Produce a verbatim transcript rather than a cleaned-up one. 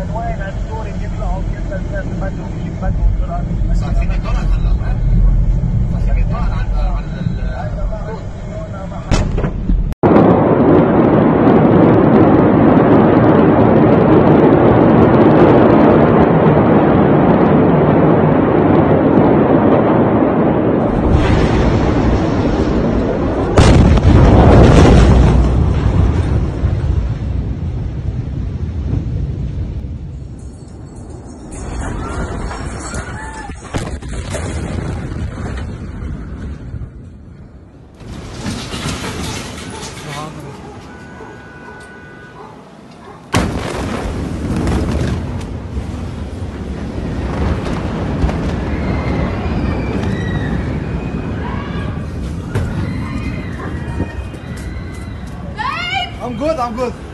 وين السوري بيطلعوا كذا بدوا بدوا دولار صار في دولار هلا صار في دولار على على I'm good, I'm good.